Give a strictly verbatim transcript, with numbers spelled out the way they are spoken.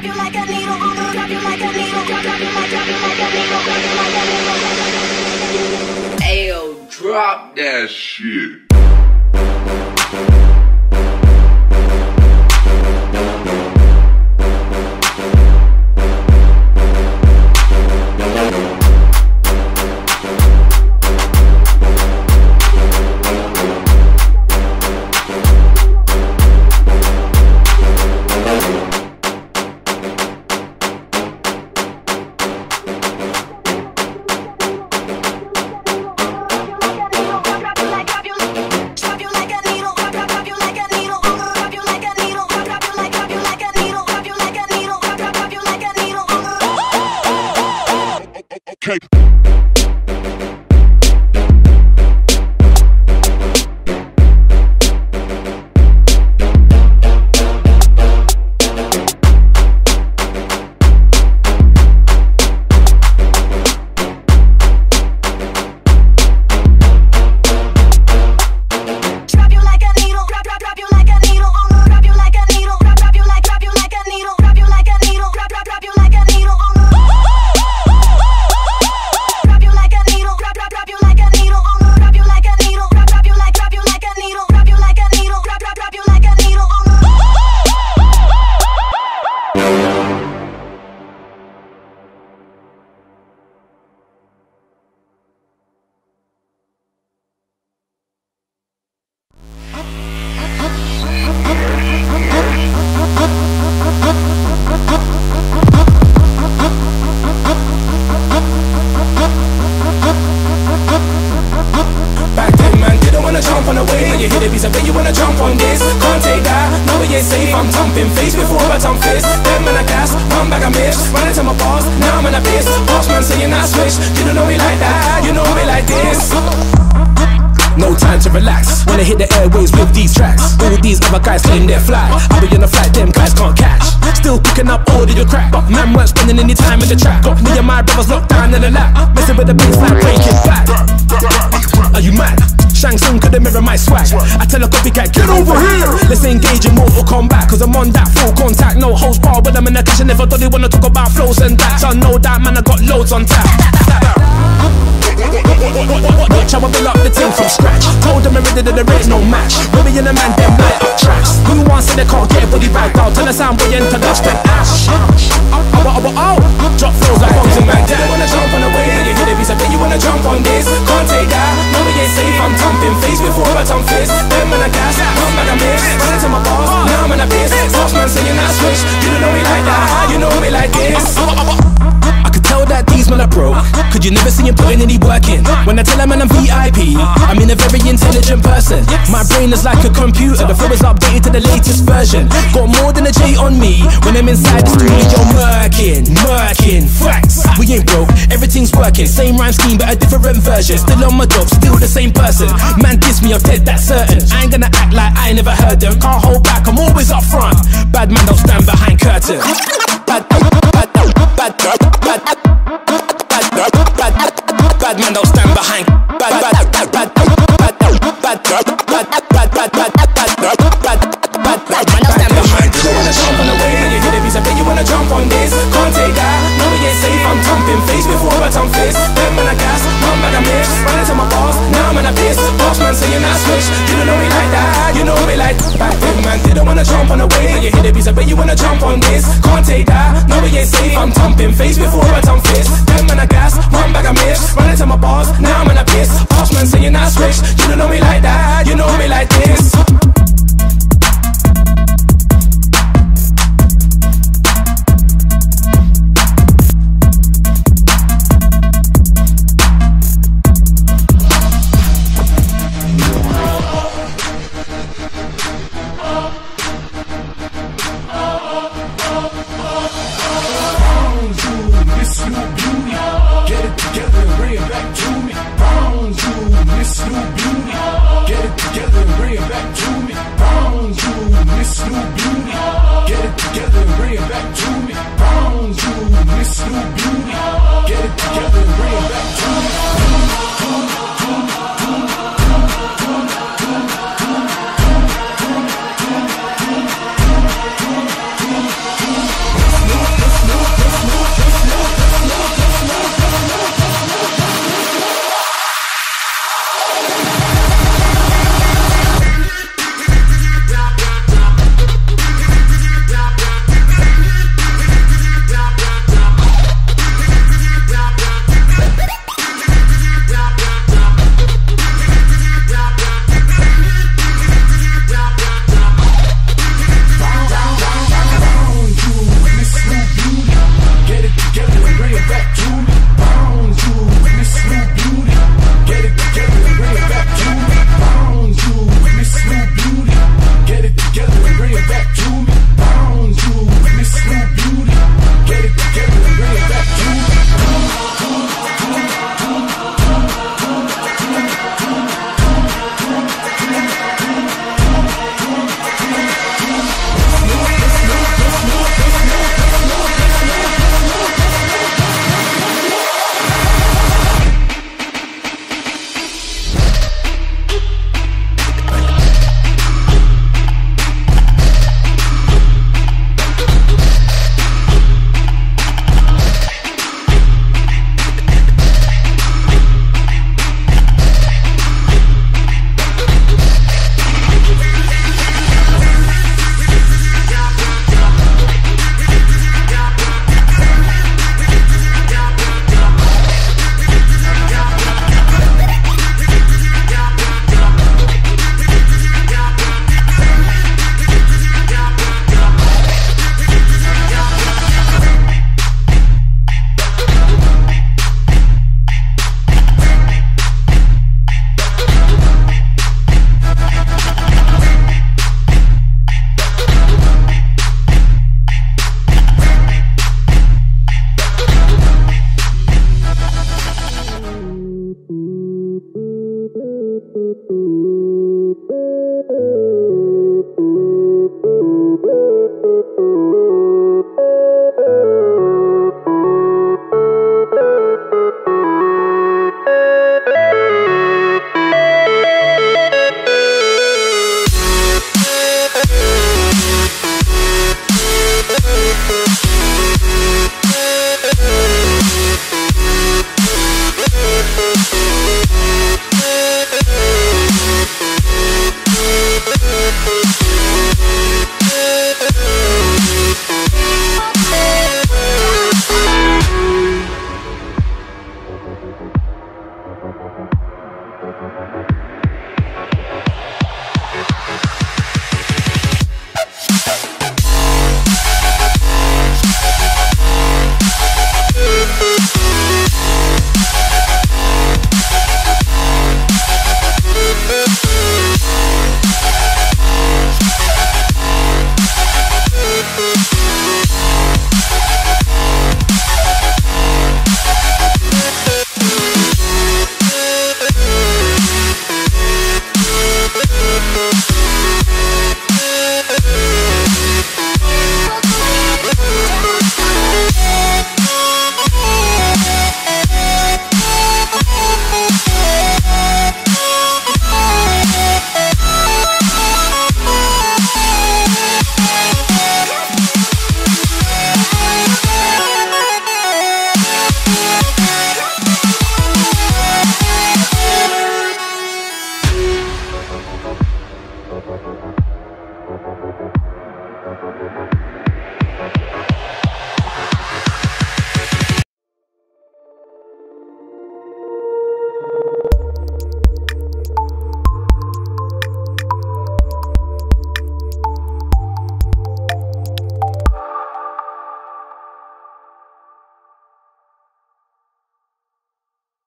you like a needle, drop you like a needle, drop you like, drop you like a needle, drop you like a needle. Ayo, drop that shit. Okay. Guys claim they're fly. I'll be on a flight, them guys can't catch. Still picking up all of your crap, but man weren't spending any time in the trap. Got me and my brothers locked down in the lap, messing with the baseline, breaking back. Are you mad? Shang Tsung couldn't mirror my swag. I tell a copycat, get over here. Let's engage in Mortal Kombat, cause I'm on that full contact. No holds barred, but I'm in the kitchen. Never thought they wanna talk about flows and that. So I know that man, I got loads on tap. Watch how I build up the team from scratch. Told them already that there is no match. Ruby and the man, them light up tracks. Who wants it, they can't get a body back out. Tell the sound boy enter dust and ash. Oh, oh, oh, oh. Drop flows like boxing man. They wanna jump on the way. You hear the beats, I bet you wanna jump on this. Can't take that, no we ain't safe. I'm thumping face before I thump fist. Them man I gas, come back I miss. Run into my boss, now I'm in a piss. Boss man saying I switch. You don't know me like that, you know me like this. I could tell that these men are broke. Could you never see him putting any work in? When I tell them man I'm V I P, I mean a very intelligent person. My brain is like a computer, the flow is updated to the latest version. Got more than a J on me. When I'm inside the studio, murking, murking. Facts, we ain't broke, everything's working. Same rhyme scheme but a different version. Still on my job, still the same person. Man diss me, I'm dead, that's certain. I ain't gonna act like I never heard them. Can't hold back, I'm always up front. Bad man don't stand behind curtains. Bad, bad, bad, bad, bad, bad, bad, bad man don't stand behind. Bad, bad, bad, bad, bad, bad, bad, bad, bad, bad, bad, bad, bad, bad man don't stand behind. You wanna jump on the way, you hear the beats, I bet you wanna jump on this. Can't take that, no we ain't safe. I'm thumping face before I thump fist. Them man I gas, one bag I miss. Run into my boss, now I'm in a piss. Boss man saying I switch. You don't know me like that, you know me like. Back then man didn't wanna jump on the way. You hear the beats, I bet you wanna jump on this. Can't take that,